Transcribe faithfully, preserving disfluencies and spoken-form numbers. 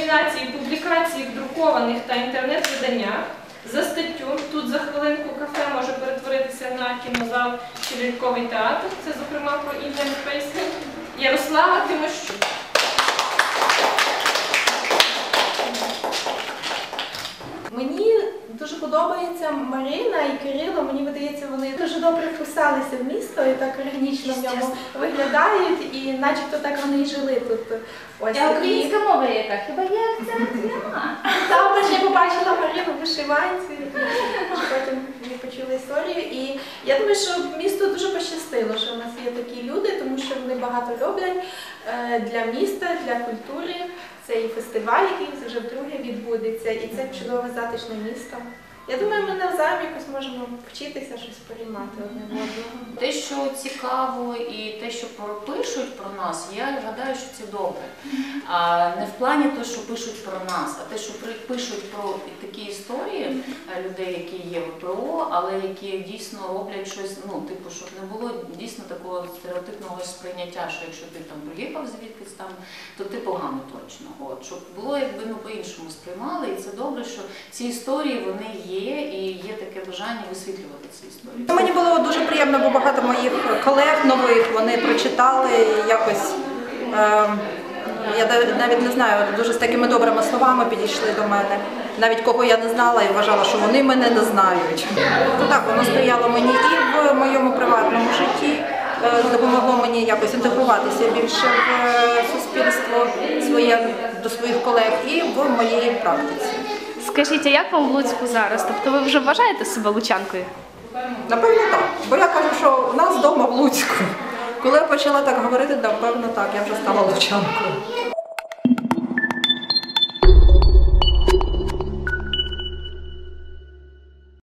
номінації публікації в друкованих та інтернет-виданнях за статтю «Тут за хвилинку кафе може перетворитися на кінозал чи ляльковий театр». Це, зокрема, про Indian Face. Ярослава Тимощук. Мені дуже подобається Марина і Кирило, мені видається, вони дуже добре вписалися в місто і так органічно в ньому виглядають, і начебто так вони і жили тут. Ось. А українська мова яка? Хіба є акцент? Нема. Також я побачила Марину в вишиванці, потім ми почули історію. І я думаю, що місту дуже пощастило, що в нас є такі люди, тому що вони багато роблять для міста, для культури. Це і фестиваль, який вже вдруге відбудеться, і це чудове затишне місто. Я думаю, ми навзаєм якось можемо вчитися щось переймати одне в одного. Те, що цікаво і те, що пишуть про нас, я гадаю, що це добре. А не в плані того, що пишуть про нас, а те, що пишуть про такі історії людей, які є в ВПО, але які дійсно роблять щось, ну, типу, щоб не було дійсно такого стереотипного сприйняття, що якщо ти там приїхав звідкись там, то ти погано точно. От, щоб було, якби, ну, по-іншому сприймали, і це добре, що ці історії, вони є. Є, і є таке бажання висвітлювати ці історії. Мені було дуже приємно, бо багато моїх колег нових, вони прочитали якось, е, я навіть не знаю, дуже з такими добрими словами підійшли до мене. Навіть кого я не знала і вважала, що вони мене не знають. То так, воно сприяло мені і в моєму приватному житті, е, допомогло мені якось інтегруватися більше в суспільство своє, до своїх колег і в моїй практиці. Скажіть, а як вам в Луцьку зараз? Тобто ви вже вважаєте себе лучанкою? Напевно, так. Бо я кажу, що у нас вдома в Луцьку. Коли я почала так говорити, напевно, так, я вже стала лучанкою.